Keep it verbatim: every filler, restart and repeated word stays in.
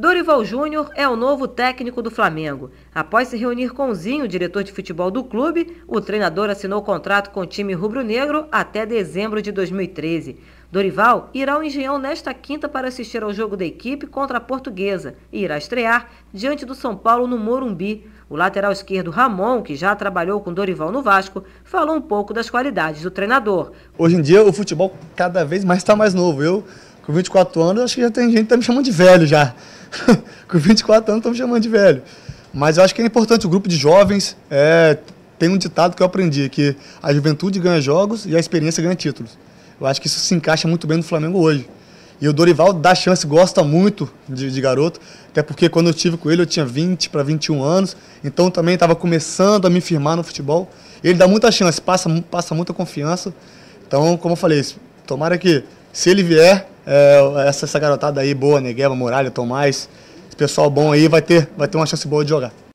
Dorival Júnior é o novo técnico do Flamengo. Após se reunir com Zinho, diretor de futebol do clube, o treinador assinou contrato com o time rubro-negro até dezembro de dois mil e treze. Dorival irá ao Engenhão nesta quinta para assistir ao jogo da equipe contra a Portuguesa e irá estrear diante do São Paulo no Morumbi. O lateral esquerdo Ramon, que já trabalhou com Dorival no Vasco, falou um pouco das qualidades do treinador. Hoje em dia o futebol cada vez mais está mais novo. Eu, com vinte e quatro anos, acho que já tem gente que está me chamando de velho já. Com vinte e quatro anos estão me chamando de velho. Mas eu acho que é importante o grupo de jovens. É, tem um ditado que eu aprendi, que a juventude ganha jogos e a experiência ganha títulos. Eu acho que isso se encaixa muito bem no Flamengo hoje. E o Dorival dá chance, gosta muito de, de garoto, até porque quando eu estive com ele eu tinha vinte para vinte e um anos, então também estava começando a me firmar no futebol. Ele dá muita chance, passa, passa muita confiança. Então, como eu falei, tomara que, se ele vier, é, essa, essa garotada aí boa, Negueba, Muralha, Tomás, esse pessoal bom aí vai ter, vai ter uma chance boa de jogar.